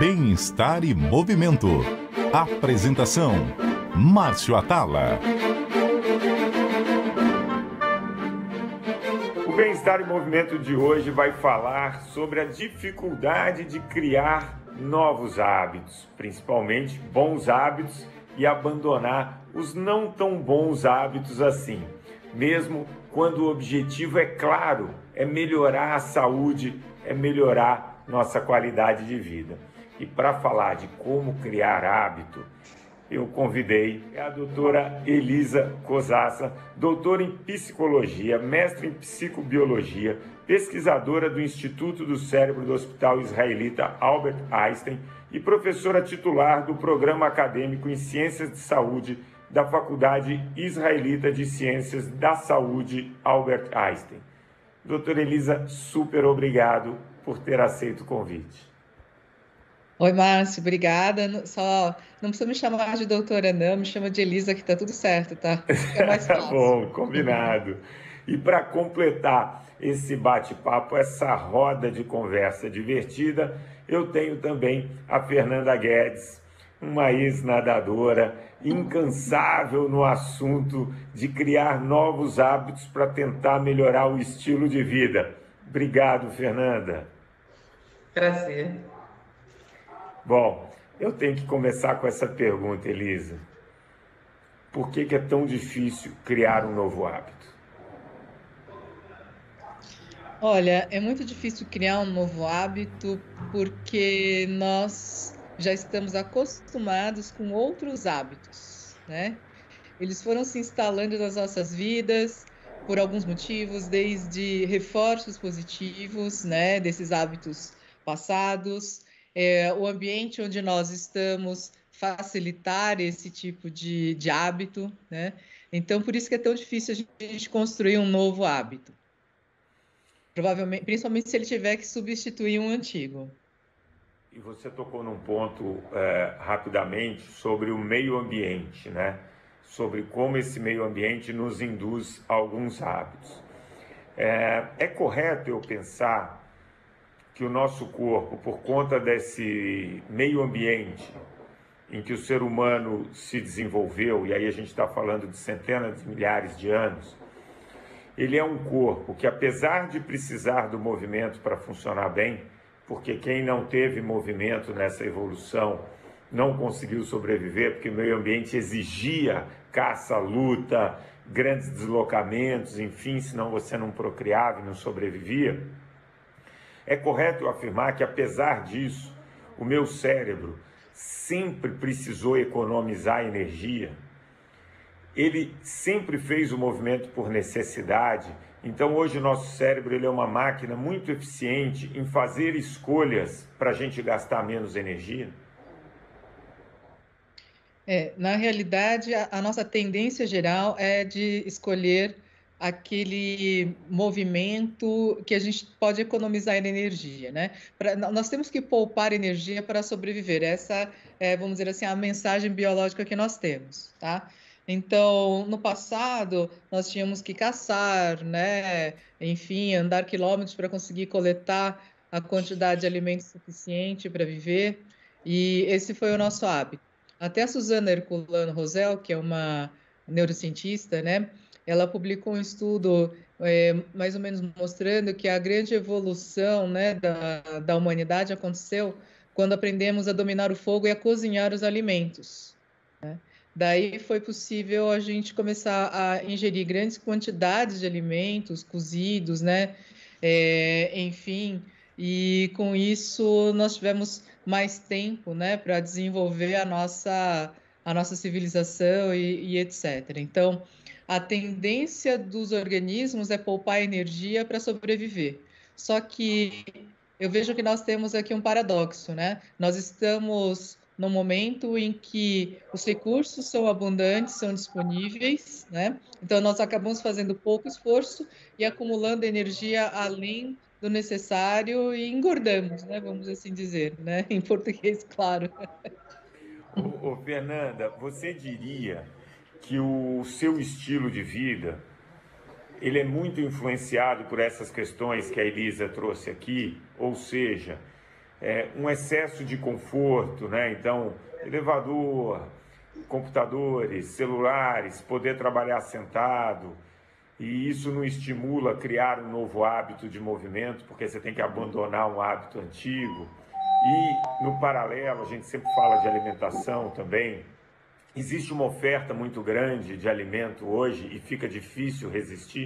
Bem-estar e movimento. Apresentação: Márcio Atala. O Bem-estar e Movimento de hoje vai falar sobre a dificuldade de criar novos hábitos, principalmente bons hábitos, e abandonar os não tão bons hábitos assim, mesmo quando o objetivo é claro, é melhorar a saúde, é melhorar nossa qualidade de vida. E para falar de como criar hábito, eu convidei a doutora Elisa Cosassa, doutora em psicologia, mestre em psicobiologia, pesquisadora do Instituto do Cérebro do Hospital Israelita Albert Einstein e professora titular do Programa Acadêmico em Ciências de Saúde da Faculdade Israelita de Ciências da Saúde Albert Einstein. Doutora Elisa, super obrigado por ter aceito o convite. Oi, Márcio, obrigada. Só não precisa me chamar de doutora, não, me chama de Elisa, que tá tudo certo, tá? Fica mais Tá fácil. bom, combinado. E para completar esse bate-papo, essa roda de conversa divertida, eu tenho também a Fernanda Guedes, uma ex-nadadora, incansável no assunto de criar novos hábitos para tentar melhorar o estilo de vida. Obrigado, Fernanda. Prazer. Bom, eu tenho que começar com essa pergunta, Elisa. Por que é tão difícil criar um novo hábito? Olha, é muito difícil criar um novo hábito porque nós já estamos acostumados com outros hábitos, né? Eles foram se instalando nas nossas vidas por alguns motivos, desde reforços positivos, né, desses hábitos passados, o ambiente onde nós estamos facilitar esse tipo de hábito, né? Então, por isso que é tão difícil a gente construir um novo hábito. Provavelmente, principalmente se ele tiver que substituir um antigo. E você tocou num ponto rapidamente sobre o meio ambiente, né? Sobre como esse meio ambiente nos induz a alguns hábitos. É correto eu pensar que o nosso corpo, por conta desse meio ambiente em que o ser humano se desenvolveu, e aí a gente está falando de centenas de milhares de anos, ele é um corpo que, apesar de precisar do movimento para funcionar bem, porque quem não teve movimento nessa evolução não conseguiu sobreviver, porque o meio ambiente exigia caça, luta, grandes deslocamentos, enfim, senão você não procriava e não sobrevivia. É correto eu afirmar que, apesar disso, o meu cérebro sempre precisou economizar energia. Ele sempre fez o movimento por necessidade. Então, hoje, o nosso cérebro ele é uma máquina muito eficiente em fazer escolhas para a gente gastar menos energia. Na realidade, a nossa tendência geral é de escolher aquele movimento que a gente pode economizar em energia, né? Nós temos que poupar energia para sobreviver. Essa é, vamos dizer assim, a mensagem biológica que nós temos, tá? Então, no passado, nós tínhamos que caçar, né? Enfim, andar quilômetros para conseguir coletar a quantidade de alimento suficiente para viver. E esse foi o nosso hábito. Até a Suzana Herculano Rosel, que é uma neurocientista, né? Ela publicou um estudo mais ou menos mostrando que a grande evolução, né, da humanidade aconteceu quando aprendemos a dominar o fogo e a cozinhar os alimentos. Né? Daí foi possível a gente começar a ingerir grandes quantidades de alimentos cozidos, né? Enfim, e com isso nós tivemos mais tempo, né, para desenvolver a nossa civilização e etc. Então, a tendência dos organismos é poupar energia para sobreviver. Só que eu vejo que nós temos aqui um paradoxo, né? Nós estamos no momento em que os recursos são abundantes, são disponíveis, né? Então, nós acabamos fazendo pouco esforço e acumulando energia além do necessário e engordamos, né? Vamos assim dizer, né? Em português, claro. Fernanda, você diria que o seu estilo de vida ele é muito influenciado por essas questões que a Elisa trouxe aqui, ou seja, um excesso de conforto, né? Então, elevador, computadores, celulares, poder trabalhar sentado, e isso não estimula a criar um novo hábito de movimento, porque você tem que abandonar um hábito antigo. E, no paralelo, a gente sempre fala de alimentação também. Existe uma oferta muito grande de alimento hoje e fica difícil resistir?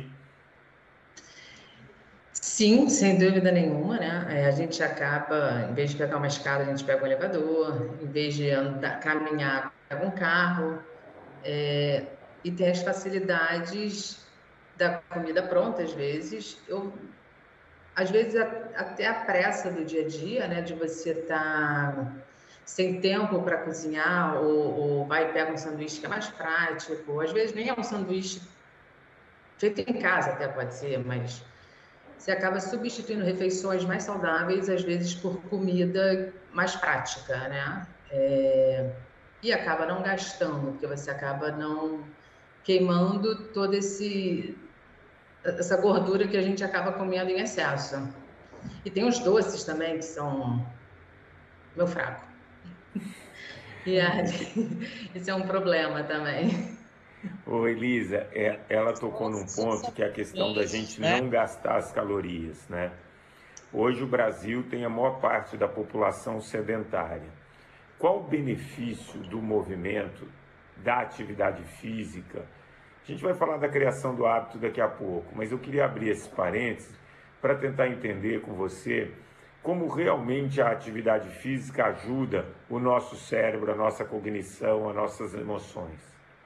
Sim, sem dúvida nenhuma, né? A gente acaba, em vez de pegar uma escada, a gente pega um elevador, em vez de andar, caminhar, pega um carro, e tem as facilidades da comida pronta, às vezes até a pressa do dia a dia, né? De você estar sem tempo para cozinhar, ou vai e pega um sanduíche que é mais prático, ou às vezes nem é um sanduíche feito em casa, até pode ser, mas você acaba substituindo refeições mais saudáveis, às vezes por comida mais prática, né? E acaba não gastando, porque você acaba não queimando toda essa gordura que a gente acaba comendo em excesso. E tem os doces também, que são meu fraco. E aí, isso é um problema também. Ô Elisa, ela tocou num ponto que é a questão da gente não gastar as calorias, né? Hoje o Brasil tem a maior parte da população sedentária. Qual o benefício do movimento, da atividade física? A gente vai falar da criação do hábito daqui a pouco, mas eu queria abrir esse parênteses para tentar entender com você como realmente a atividade física ajuda o nosso cérebro, a nossa cognição, as nossas emoções.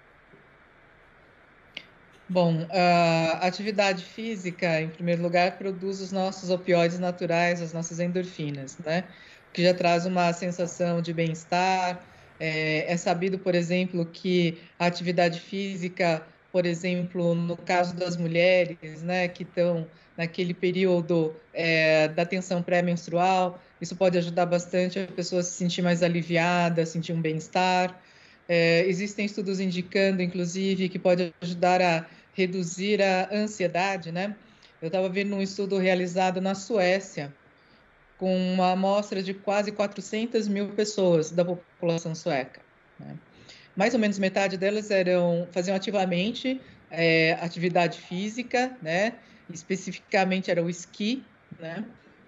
Bom, a atividade física, em primeiro lugar, produz os nossos opioides naturais, as nossas endorfinas, né? Que já traz uma sensação de bem-estar. É sabido, por exemplo, que a atividade física, por exemplo, no caso das mulheres, né, que estão naquele período da tensão pré-menstrual, isso pode ajudar bastante a pessoa se sentir mais aliviada, sentir um bem-estar. Existem estudos indicando, inclusive, que pode ajudar a reduzir a ansiedade, né? Eu estava vendo um estudo realizado na Suécia, com uma amostra de quase 400 mil pessoas da população sueca, né? Mais ou menos metade delas faziam ativamente atividade física, né? Especificamente era o esqui, né?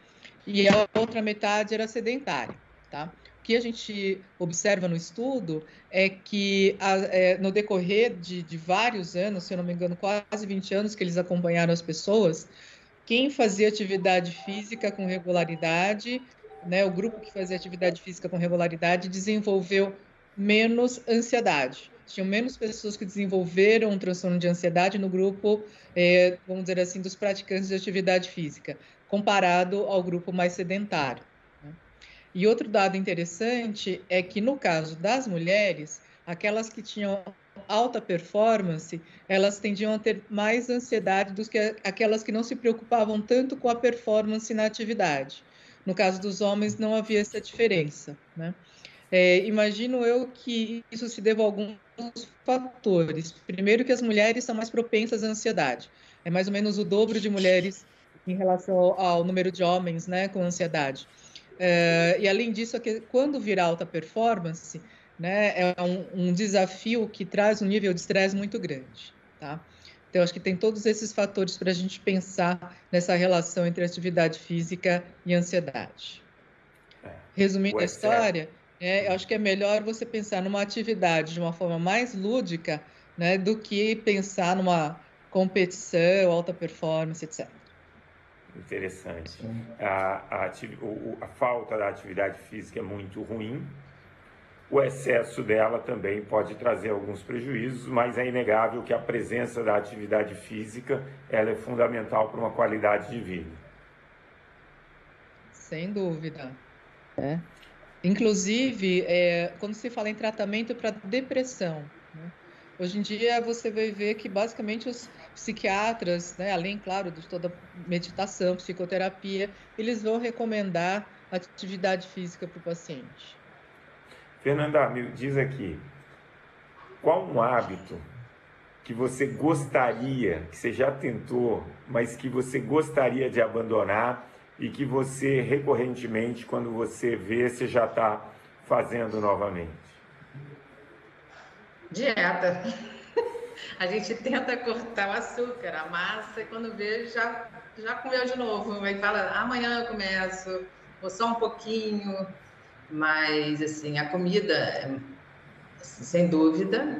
E a outra metade era sedentária, tá? O que a gente observa no estudo é que no decorrer de vários anos, se eu não me engano, quase 20 anos que eles acompanharam as pessoas, quem fazia atividade física com regularidade, né, o grupo que fazia atividade física com regularidade desenvolveu menos ansiedade. Tinham menos pessoas que desenvolveram um transtorno de ansiedade no grupo, vamos dizer assim, dos praticantes de atividade física, comparado ao grupo mais sedentário, né? E outro dado interessante é que, no caso das mulheres, aquelas que tinham alta performance, elas tendiam a ter mais ansiedade do que aquelas que não se preocupavam tanto com a performance na atividade. No caso dos homens, não havia essa diferença, né? Imagino eu que isso se deva a alguns fatores. Primeiro, que as mulheres são mais propensas à ansiedade. É mais ou menos o dobro de mulheres em relação ao número de homens, né, com ansiedade. E além disso, quando vira alta performance, né, é um desafio que traz um nível de estresse muito grande, tá? Então, acho que tem todos esses fatores para a gente pensar nessa relação entre atividade física e ansiedade. Resumindo a história, eu acho que é melhor você pensar numa atividade de uma forma mais lúdica, né, do que pensar numa competição, alta performance, etc. Interessante. A falta da atividade física é muito ruim. O excesso dela também pode trazer alguns prejuízos, mas é inegável que a presença da atividade física ela é fundamental para uma qualidade de vida. Sem dúvida. Inclusive, quando se fala em tratamento para depressão, né? Hoje em dia você vai ver que basicamente os psiquiatras, né, além, claro, de toda meditação, psicoterapia, eles vão recomendar atividade física para o paciente. Fernanda, me diz aqui, qual um hábito que você gostaria, que você já tentou, mas que você gostaria de abandonar e que você recorrentemente, quando você vê, você já está fazendo novamente? Dieta. A gente tenta cortar o açúcar, a massa, e quando vê, já comeu de novo. Aí fala, amanhã eu começo, ou só um pouquinho. Mas, assim, a comida, sem dúvida,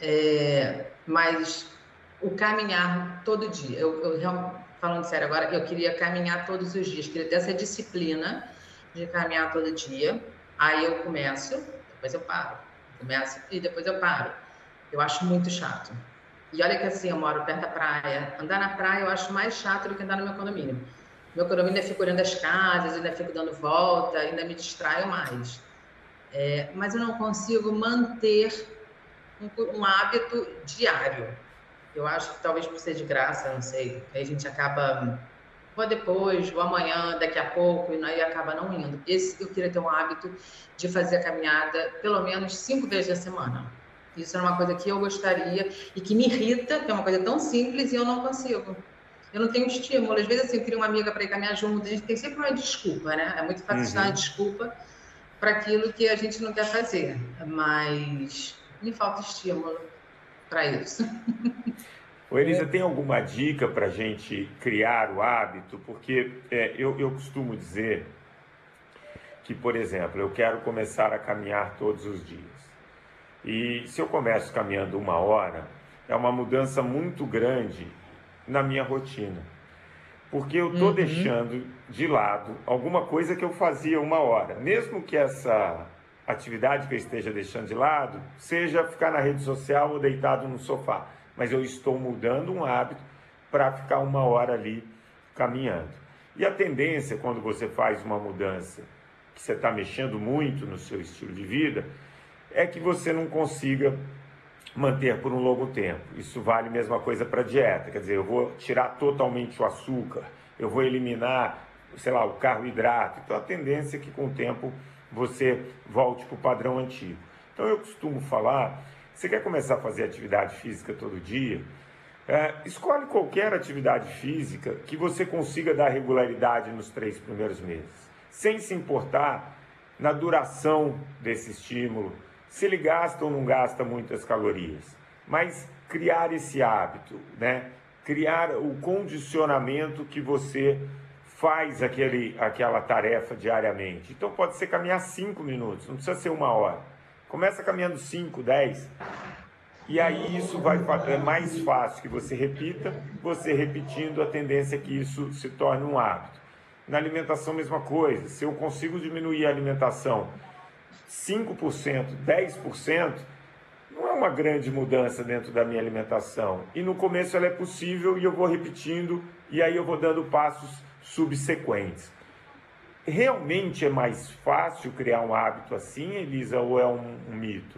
mas o caminhar todo dia. Falando sério agora, eu queria caminhar todos os dias, queria ter essa disciplina de caminhar todo dia. Aí eu começo, depois eu paro. Começo e depois eu paro. Eu acho muito chato. E olha que assim, eu moro perto da praia. Andar na praia eu acho mais chato do que andar no meu condomínio. Meu condomínio ainda fico olhando as casas, ainda fico dando volta, ainda me distraio mais. Mas eu não consigo manter um hábito diário. Eu acho que talvez por ser de graça, não sei. Aí a gente acaba, vou depois, vou amanhã, daqui a pouco, e aí acaba não indo. Eu queria ter um hábito de fazer a caminhada pelo menos 5 vezes na semana. Isso é uma coisa que eu gostaria e que me irrita, que é uma coisa tão simples e eu não consigo. Eu não tenho estímulo. Às vezes, assim, eu queria uma amiga para ir caminhar junto, a gente tem sempre uma desculpa, né? É muito fácil dar uma desculpa para aquilo que a gente não quer fazer, mas me falta estímulo para isso. Ô, Elisa, tem alguma dica para a gente criar o hábito? Porque eu costumo dizer que, por exemplo, eu quero começar a caminhar todos os dias. E se eu começo caminhando 1 hora, é uma mudança muito grande na minha rotina. Porque eu estou deixando de lado alguma coisa que eu fazia 1 hora. Mesmo que essa atividade que eu esteja deixando de lado seja ficar na rede social ou deitado no sofá. Mas eu estou mudando um hábito para ficar 1 hora ali caminhando. E a tendência, quando você faz uma mudança, que você está mexendo muito no seu estilo de vida, é que você não consiga manter por um longo tempo. Isso vale a mesma coisa para a dieta. Quer dizer, eu vou tirar totalmente o açúcar, eu vou eliminar, sei lá, o carboidrato. Então a tendência é que com o tempo você volte para o padrão antigo. Então eu costumo falar, você quer começar a fazer atividade física todo dia? Escolhe qualquer atividade física que você consiga dar regularidade nos 3 primeiros meses, sem se importar na duração desse estímulo, se ele gasta ou não gasta muitas calorias, mas criar esse hábito, né? Criar o condicionamento que você faz aquela tarefa diariamente. Então pode ser caminhar 5 minutos, não precisa ser 1 hora. Começa caminhando 5, 10, e aí isso é mais fácil que você repita, você repetindo, a tendência é que isso se torne um hábito. Na alimentação, mesma coisa. Se eu consigo diminuir a alimentação 5%, 10%, não é uma grande mudança dentro da minha alimentação. E no começo ela é possível e eu vou repetindo e aí eu vou dando passos subsequentes. Realmente é mais fácil criar um hábito assim, Elisa, ou é um mito?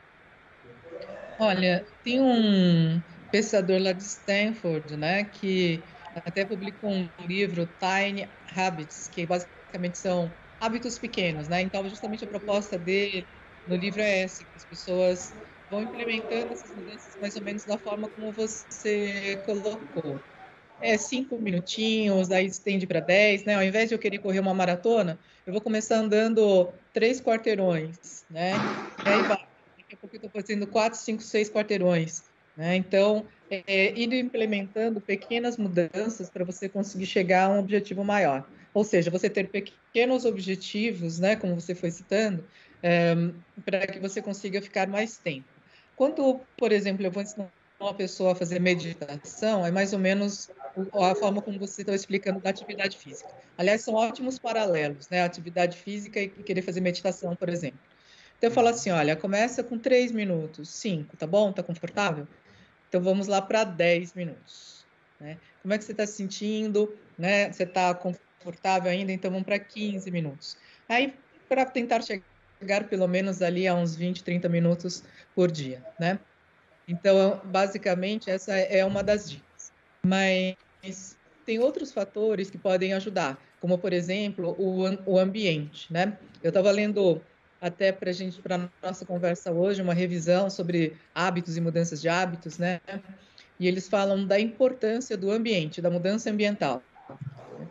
Olha, tem um pesquisador lá de Stanford, né, que até publicou um livro, Tiny Habits, que basicamente são hábitos pequenos, né? Então, justamente a proposta dele no livro é essa, que as pessoas vão implementando essas mudanças mais ou menos da forma como você colocou. 5 minutinhos, aí estende para 10, né? Ao invés de eu querer correr uma maratona, eu vou começar andando 3 quarteirões, né? E aí vai. Daqui a pouco eu estou fazendo 4, 5, 6 quarteirões, né? Então, ir implementando pequenas mudanças para você conseguir chegar a um objetivo maior. Ou seja, você ter pequenos objetivos, né, como você foi citando, para que você consiga ficar mais tempo. Quando, por exemplo, eu vou ensinar uma pessoa a fazer meditação, é mais ou menos a forma como você está explicando da atividade física. Aliás, são ótimos paralelos, né? Atividade física e querer fazer meditação, por exemplo. Então, eu falo assim, olha, começa com 3 minutos, 5, tá bom? Tá confortável? Então, vamos lá para 10 minutos, né? Como é que você está se sentindo, né? Você está confortável ainda? Então, vamos para 15 minutos. Aí, para tentar chegar pelo menos ali a uns 20, 30 minutos por dia, né? Então, basicamente, essa é uma das dicas. Mas tem outros fatores que podem ajudar, como, por exemplo, o ambiente, né? Eu estava lendo até para a nossa conversa hoje, uma revisão sobre hábitos e mudanças de hábitos, né? E eles falam da importância do ambiente, da mudança ambiental.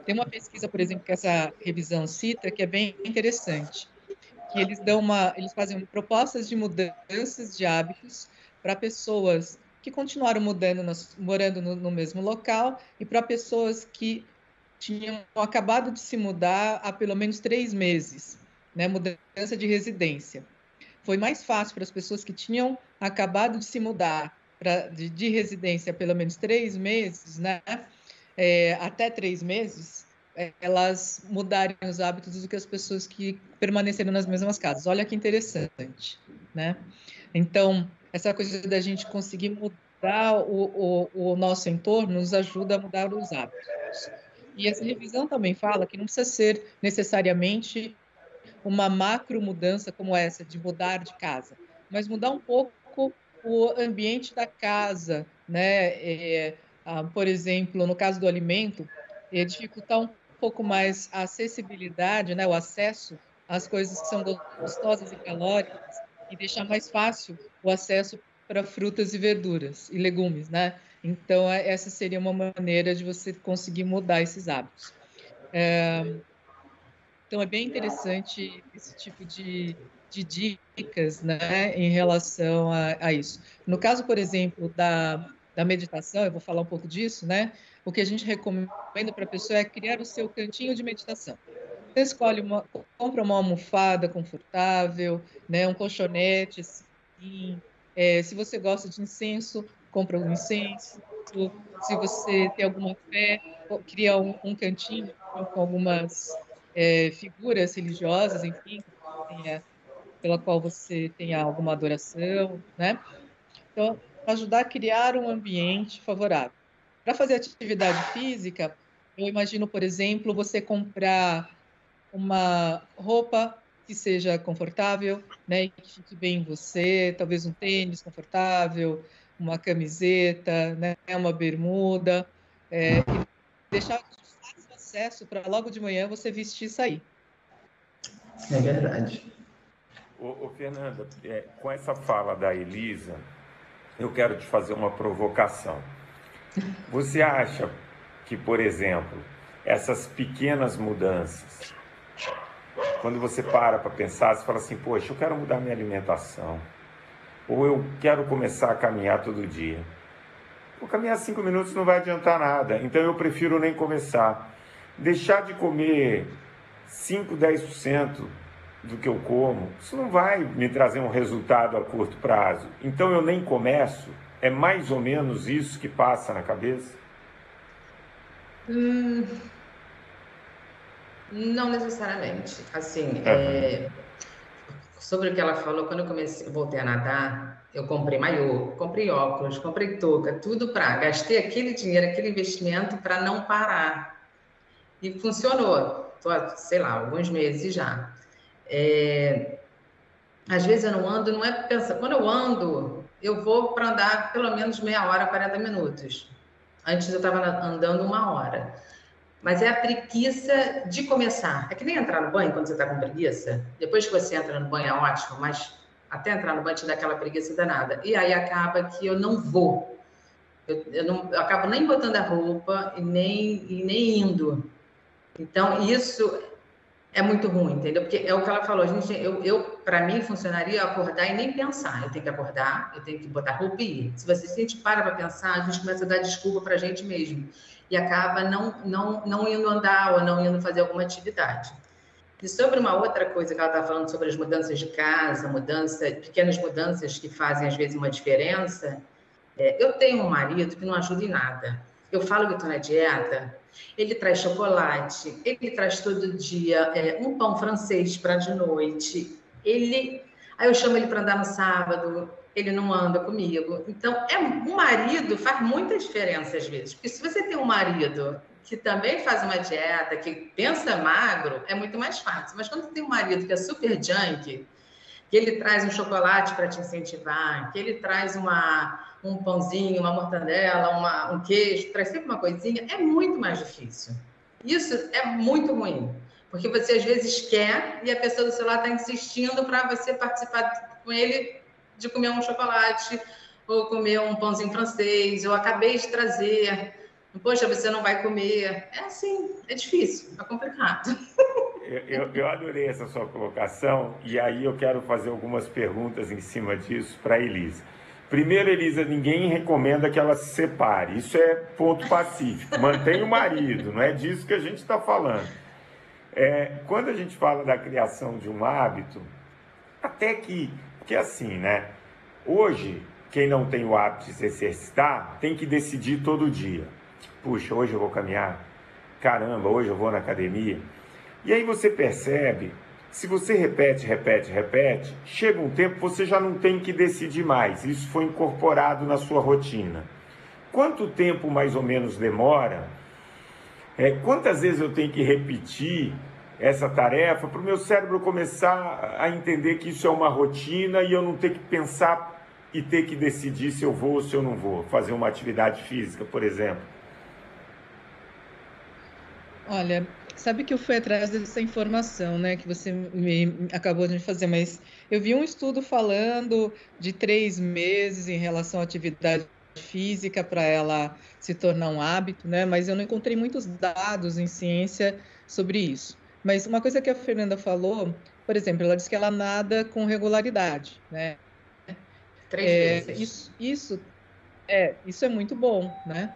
Tem uma pesquisa, por exemplo, que essa revisão cita, que é bem interessante, que eles fazem propostas de mudanças de hábitos para pessoas que continuaram morando no mesmo local e para pessoas que tinham acabado de se mudar há pelo menos 3 meses, né? Mudança de residência. Foi mais fácil para as pessoas que tinham acabado de se mudar de residência há pelo menos 3 meses, né? Até 3 meses, elas mudarem os hábitos do que as pessoas que permaneceram nas mesmas casas. Olha que interessante, né? Então, essa coisa da gente conseguir mudar o nosso entorno nos ajuda a mudar os hábitos. E essa revisão também fala que não precisa ser necessariamente uma macro mudança como essa, de mudar de casa, mas mudar um pouco o ambiente da casa, né? Por exemplo, no caso do alimento, dificultar um pouco mais a acessibilidade, né? O acesso às coisas que são gostosas e calóricas e deixar mais fácil o acesso para frutas e verduras e legumes, né? Então, essa seria uma maneira de você conseguir mudar esses hábitos. Então, é bem interessante esse tipo de dicas, né, em relação a isso. No caso, por exemplo, da meditação, eu vou falar um pouco disso, né? O que a gente recomenda para a pessoa é criar o seu cantinho de meditação. Você compra uma almofada confortável, né, um colchonete, assim. Se você gosta de incenso, compra um incenso. Se você tem alguma fé, cria um cantinho com algumas figuras religiosas, enfim, pela qual você tenha alguma adoração, né? Então, ajudar a criar um ambiente favorável. Para fazer atividade física, eu imagino, por exemplo, você comprar uma roupa que seja confortável, né, que fique bem em você, talvez um tênis confortável, uma camiseta, né, uma bermuda, e deixar de fácil acesso para logo de manhã você vestir e sair. É verdade. Fernanda, com essa fala da Elisa, eu quero te fazer uma provocação. Você acha que, por exemplo, essas pequenas mudanças, quando você para pensar, você fala assim, poxa, eu quero mudar minha alimentação, ou eu quero começar a caminhar todo dia. Vou caminhar 5 minutos não vai adiantar nada, então eu prefiro nem começar. Deixar de comer 5, 10% do que eu como, isso não vai me trazer um resultado a curto prazo. Então eu nem começo. É mais ou menos isso que passa na cabeça? Não necessariamente. Assim, sobre o que ela falou, quando eu voltei a nadar, eu comprei maiô, comprei óculos, comprei touca, tudo gastei aquele dinheiro, aquele investimento para não parar. E funcionou. Tô, sei lá, alguns meses já. Às vezes eu não ando, não é pensar. Quando eu ando, eu vou para andar pelo menos meia hora, 40 minutos. Antes eu estava andando 1 hora. Mas é a preguiça de começar. É que nem entrar no banho quando você está com preguiça. Depois que você entra no banho é ótimo, mas até entrar no banho te dá aquela preguiça danada. E aí acaba que eu não vou. Eu acabo nem botando a roupa e nem indo. Então, isso é muito ruim, entendeu? Porque é o que ela falou, para mim, funcionaria eu acordar e nem pensar. Eu tenho que acordar, eu tenho que botar roupa e ir. Se você sente para pensar, a gente começa a dar desculpa para a gente mesmo. E acaba não indo andar ou não indo fazer alguma atividade. E sobre uma outra coisa que ela está falando sobre as mudanças de casa, pequenas mudanças que fazem, às vezes, uma diferença, eu tenho um marido que não ajuda em nada. Eu falo que estou na dieta, ele traz chocolate, ele traz todo dia um pão francês para de noite. Aí eu chamo ele para andar no sábado, ele não anda comigo. Então, um marido faz muita diferença às vezes. Porque se você tem um marido que também faz uma dieta, que pensa magro, é muito mais fácil. Mas quando você tem um marido que é super junk, que ele traz um chocolate para te incentivar, que ele traz um pãozinho, uma mortadela, um queijo, traz sempre uma coisinha, é muito mais difícil. Isso é muito ruim, porque você às vezes quer e a pessoa do seu lado está insistindo para você participar com ele de comer um chocolate ou comer um pãozinho francês. Eu acabei de trazer Poxa, você não vai comer. É assim, é difícil, é complicado. Eu adorei essa sua colocação e aí eu quero fazer algumas perguntas em cima disso para a Elisa. Primeiro, Elisa, ninguém recomenda que ela se separe. Isso é ponto pacífico. Mantenha o marido, não é disso que a gente está falando. Quando a gente fala da criação de um hábito, até que assim, né? Hoje, quem não tem o hábito de se exercitar, tem que decidir todo dia. Puxa, hoje eu vou caminhar. Caramba, hoje eu vou na academia. E aí você percebe, se você repete, chega um tempo você já não tem que decidir mais. Isso foi incorporado na sua rotina. Quanto tempo mais ou menos demora? Quantas vezes eu tenho que repetir essa tarefa para o meu cérebro começar a entender que isso é uma rotina e eu não ter que pensar e ter que decidir se eu vou ou se eu não vou fazer uma atividade física, por exemplo? Olha, sabe que eu fui atrás dessa informação, né, que você me acabou de me fazer, mas eu vi um estudo falando de 3 meses em relação à atividade física para ela se tornar um hábito, né, mas eu não encontrei muitos dados em ciência sobre isso. Mas uma coisa que a Fernanda falou, por exemplo, ela disse que ela nada com regularidade, né? 3 vezes. Isso é muito bom, né?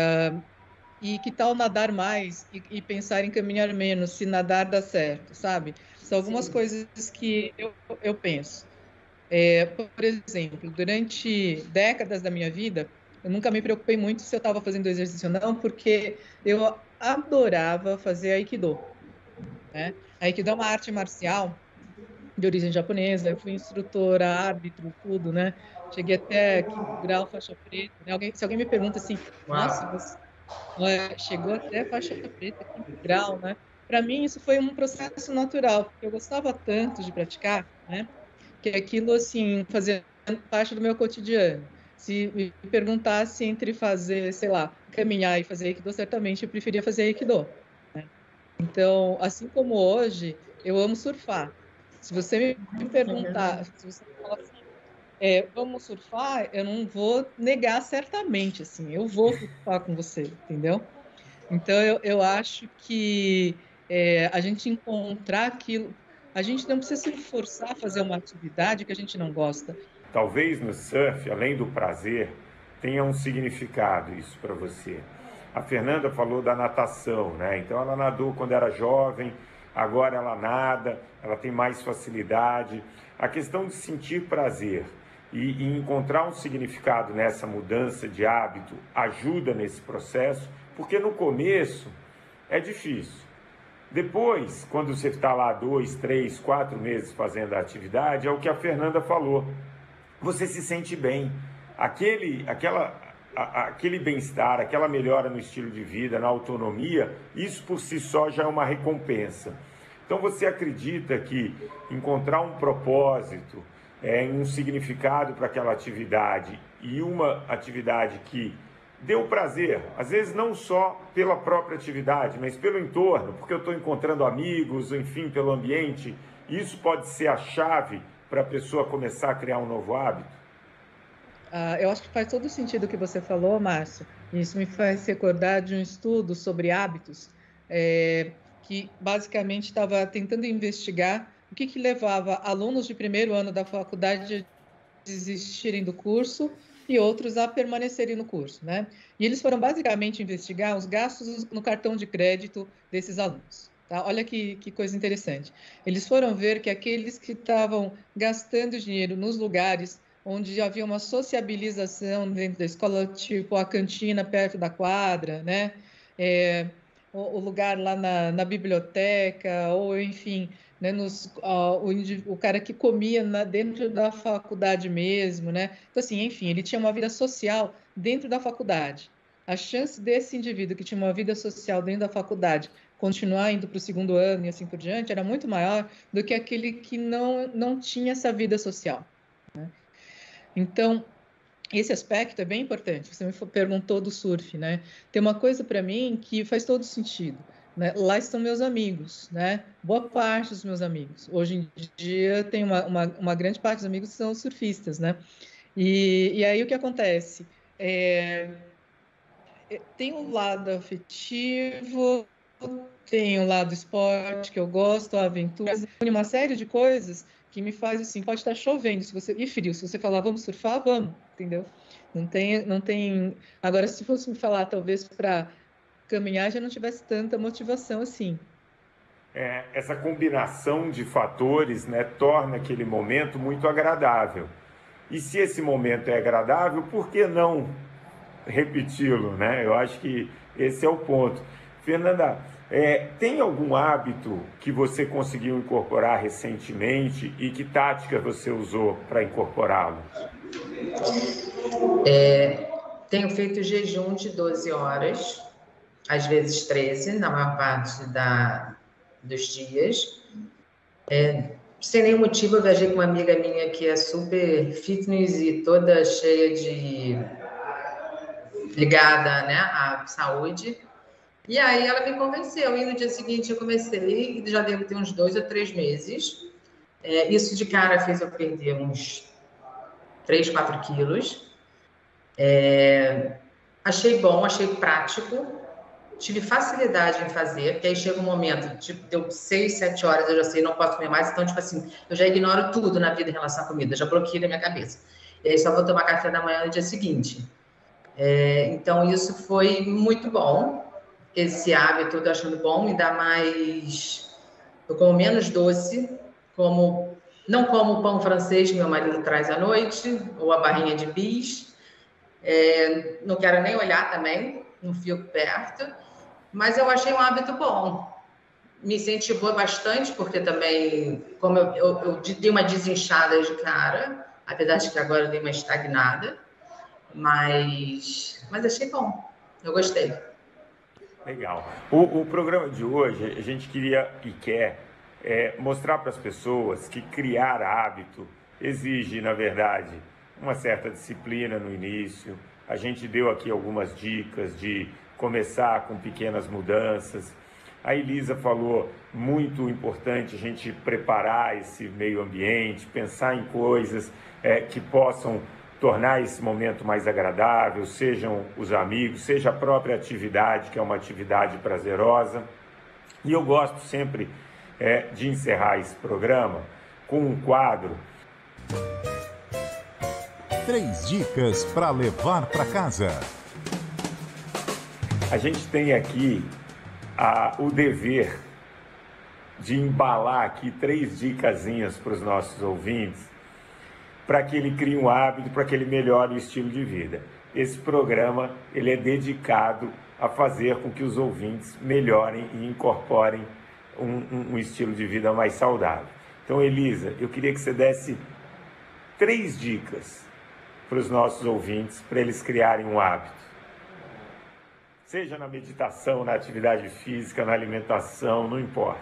E que tal nadar mais e pensar em caminhar menos, se nadar dá certo, sabe? São algumas Sim. coisas que eu penso. Por exemplo, durante décadas da minha vida, eu nunca me preocupei muito se eu estava fazendo exercício ou não, porque eu adorava fazer Aikido, né? Aikido é uma arte marcial de origem japonesa, eu fui instrutora, árbitro, tudo, né? Cheguei até quinto grau, faixa preta, né? Se alguém me pergunta assim, nossa, Uau. você chegou até faixa preta, quinto grau, né? Para mim, isso foi um processo natural, porque eu gostava tanto de praticar, né? Que aquilo, assim, fazia parte do meu cotidiano. Se me perguntasse entre fazer, sei lá, caminhar e fazer Aikido, certamente eu preferia fazer Aikido. Então, assim como hoje, eu amo surfar. Se você me perguntar, se você me falar assim, vamos surfar, eu não vou negar certamente, assim, eu vou surfar com você, entendeu? Então, eu acho que a gente encontrar aquilo, a gente não precisa se forçar a fazer uma atividade que a gente não gosta. Talvez no surf, além do prazer, tenha um significado isso para você. A Fernanda falou da natação, né? Então ela nadou quando era jovem, agora ela nada, ela tem mais facilidade. A questão de sentir prazer e encontrar um significado nessa mudança de hábito ajuda nesse processo, porque no começo é difícil. Depois, quando você está lá 2, 3, 4 meses fazendo a atividade, é o que a Fernanda falou. Você se sente bem. Aquele bem-estar, aquela melhora no estilo de vida, na autonomia, isso por si só já é uma recompensa. Então você acredita que encontrar um propósito, um significado para aquela atividade e uma atividade que deu prazer, às vezes não só pela própria atividade, mas pelo entorno, porque eu estou encontrando amigos, enfim, pelo ambiente, isso pode ser a chave para a pessoa começar a criar um novo hábito? Eu acho que faz todo sentido o que você falou, Márcio. Isso me faz recordar de um estudo sobre hábitos, que basicamente estava tentando investigar o que levava alunos de primeiro ano da faculdade a desistirem do curso e outros a permanecerem no curso, né? E eles foram basicamente investigar os gastos no cartão de crédito desses alunos. Tá? Olha que coisa interessante. Eles foram ver que aqueles que estavam gastando dinheiro nos lugares onde havia uma sociabilização dentro da escola, tipo a cantina perto da quadra, né? O lugar lá na biblioteca, ou enfim, né, o cara que comia dentro da faculdade mesmo, né? Então, assim, enfim, ele tinha uma vida social dentro da faculdade. A chance desse indivíduo que tinha uma vida social dentro da faculdade continuar indo para o segundo ano e assim por diante era muito maior do que aquele que não tinha essa vida social. Né? Então, esse aspecto é bem importante. Você me perguntou do surf, né? Tem uma coisa para mim que faz todo sentido. Né? Lá estão meus amigos, né? Boa parte dos meus amigos. Hoje em dia, tem uma grande parte dos amigos que são surfistas, né? E aí o que acontece? tem um lado afetivo, tem um lado esporte que eu gosto, a aventura, uma série de coisas que me faz assim, pode estar chovendo e frio, se você falar vamos surfar, vamos, entendeu? Não tem. Agora, se fosse me falar, talvez para caminhar já não tivesse tanta motivação assim. Essa combinação de fatores, né, torna aquele momento muito agradável. E se esse momento é agradável, por que não repeti-lo, né? Eu acho que esse é o ponto. Fernanda, tem algum hábito que você conseguiu incorporar recentemente e que tática você usou para incorporá-lo? Tenho feito jejum de 12 horas, às vezes 13, na maior parte dos dias. Sem nenhum motivo, eu viajei com uma amiga minha que é super fitness e toda cheia de... ligada, né, à saúde. E aí ela me convenceu, e no dia seguinte eu comecei, já devo ter uns 2 ou 3 meses. Isso de cara fez eu perder uns 3, 4 quilos. Achei bom, achei prático, tive facilidade em fazer, porque aí chega um momento, tipo, deu 6, 7 horas, eu já sei, não posso comer mais, então, tipo assim, eu já ignoro tudo na vida em relação à comida, já bloqueio na minha cabeça. E aí só vou tomar café da manhã no dia seguinte. Então, isso foi muito bom, esse hábito eu tô achando bom, me dá mais... Eu como menos doce, não como o pão francês que meu marido traz à noite, ou a barrinha de bis. Não quero nem olhar também, não fico perto, mas eu achei um hábito bom. Me incentivou bastante, porque também, como eu dei uma desinchada de cara, apesar de que agora eu dei uma estagnada, mas achei bom, eu gostei. Legal. O programa de hoje, a gente queria e quer mostrar para as pessoas que criar hábito exige, na verdade, uma certa disciplina no início. A gente deu aqui algumas dicas de começar com pequenas mudanças. A Elisa falou, muito importante a gente preparar esse meio ambiente, pensar em coisas que possam tornar esse momento mais agradável, sejam os amigos, seja a própria atividade, que é uma atividade prazerosa. E eu gosto sempre de encerrar esse programa com um quadro. 3 dicas para levar para casa. A gente tem aqui o dever de embalar aqui 3 dicasinhas para os nossos ouvintes, para que ele crie um hábito, para que ele melhore o estilo de vida. Esse programa ele é dedicado a fazer com que os ouvintes melhorem e incorporem um estilo de vida mais saudável. Então, Elisa, eu queria que você desse 3 dicas para os nossos ouvintes, para eles criarem um hábito. Seja na meditação, na atividade física, na alimentação, não importa.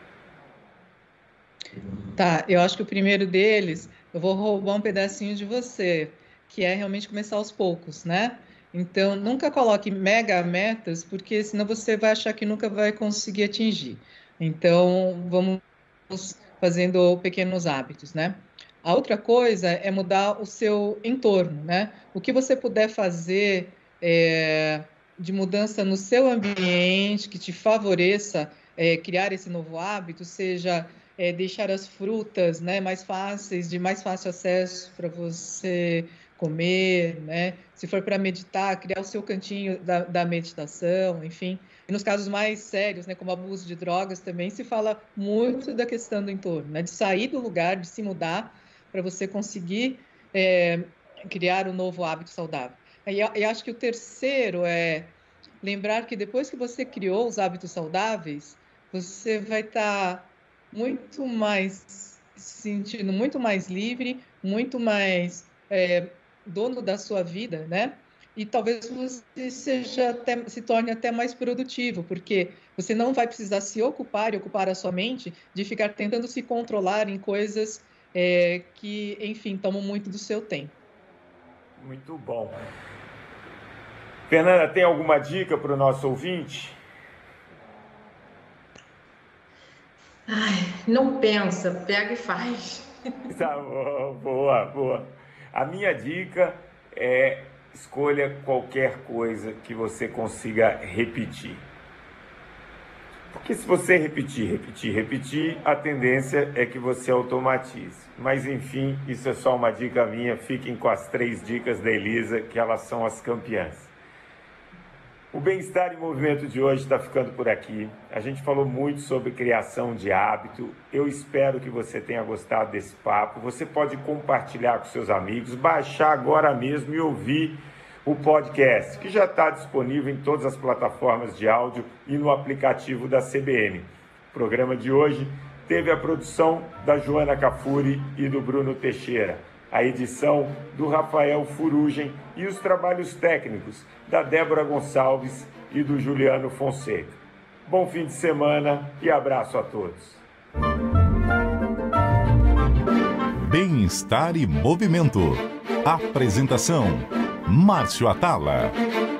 Tá, eu acho que o primeiro deles, eu vou roubar um pedacinho de você, que é realmente começar aos poucos, né? Então, nunca coloque mega metas, porque senão você vai achar que nunca vai conseguir atingir. Então, vamos fazendo pequenos hábitos, né? A outra coisa é mudar o seu entorno, né? O que você puder fazer de mudança no seu ambiente, que te favoreça criar esse novo hábito, seja deixar as frutas, né, mais fáceis, de mais fácil acesso para você comer, né? Se for para meditar, criar o seu cantinho da meditação, enfim. E nos casos mais sérios, né, como abuso de drogas, também se fala muito da questão do entorno, né, de sair do lugar, de se mudar para você conseguir criar um novo hábito saudável. E acho que o terceiro é lembrar que depois que você criou os hábitos saudáveis, você vai estar muito mais se sentindo muito mais livre, muito mais dono da sua vida, né? E talvez você se torne até mais produtivo, porque você não vai precisar se ocupar e ocupar a sua mente de ficar tentando se controlar em coisas que, enfim, tomam muito do seu tempo. Muito bom. Fernanda, tem alguma dica para o nosso ouvinte? Não pensa, pega e faz. Tá bom, boa. A minha dica é escolha qualquer coisa que você consiga repetir. Porque se você repetir, a tendência é que você automatize. Mas enfim, isso é só uma dica minha, fiquem com as 3 dicas da Elisa, que elas são as campeãs. O Bem-Estar em Movimento de hoje está ficando por aqui. A gente falou muito sobre criação de hábito. Eu espero que você tenha gostado desse papo. Você pode compartilhar com seus amigos, baixar agora mesmo e ouvir o podcast, que já está disponível em todas as plataformas de áudio e no aplicativo da CBN. O programa de hoje teve a produção da Joana Cafuri e do Bruno Teixeira, a edição do Rafael Furugem e os trabalhos técnicos da Débora Gonçalves e do Juliano Fonseca. Bom fim de semana e abraço a todos. Bem-Estar e Movimento. Apresentação: Márcio Atala.